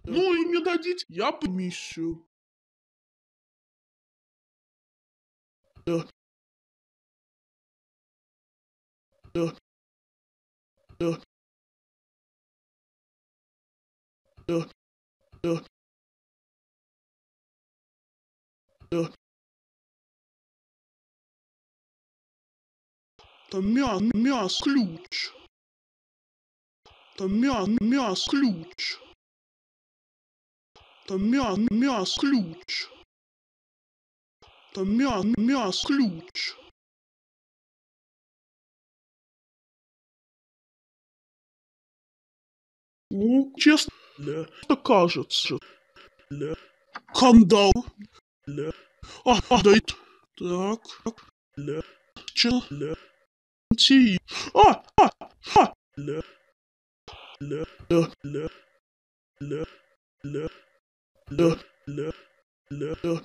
Ну и не дадите, я помещу. Да, да, да, да, да, да. Там мяс ключ. Там мяс ключ. Там мяс ключ. Там мяс ключ. Ну, честно, это кажется. Кандал. Да и так. Че? Ти. А! А! А! Да. Да. Да. Да. Да.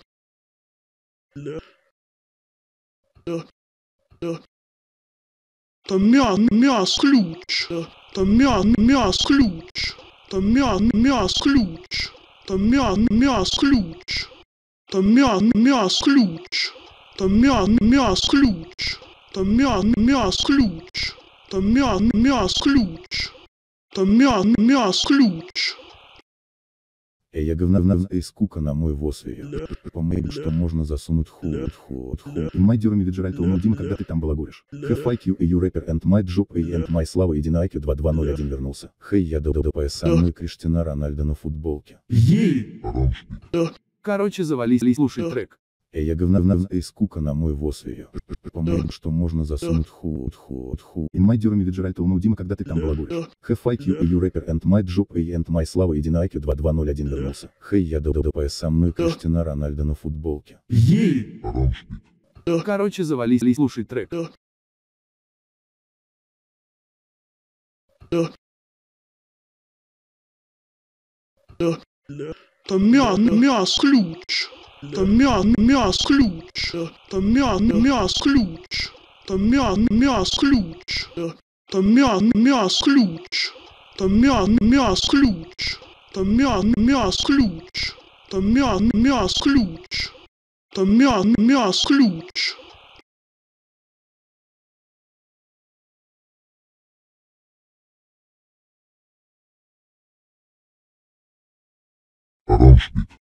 Да. Да. Там мяс ключ. Там мяс ключ. Там мяс ключ. Там мяс ключ. Там мяс ключ. Там мяс ключ. Там мяс ключ. Там мяс ключ. Там мяс ключ. Я говна и скука на мой воз ее. Помню, что можно засунуть ху. И май дюрами виджеральту, ну Дима, когда ты там балагуришь. Have IQ и you rapper and my job and my слава и Дина IQ 2201 вернулся. Хей, я ДПС со мной Криштиана Рональдо на футболке. Ей! Короче, завались слушать трек. Я говна и скука на мой воз ее. Помню, что можно засунуть ху. И май дюрами виджеральту, ну Дима, когда ты там балагуришь. Have IQ и you rapper and my job and my слава и Дина IQ 2201 вернулся. Хей, я ДПС со мной Криштиана Рональдо на футболке. Ей! Короче, завались слушать трек. Там мяс ключ. Там мяс ключ. Там мяс ключ. Там мяс ключ. Там мяс ключ. Там мяс ключ. Там мяс ключ. Там мяс ключ. Там мяс ключ. Оранжевый.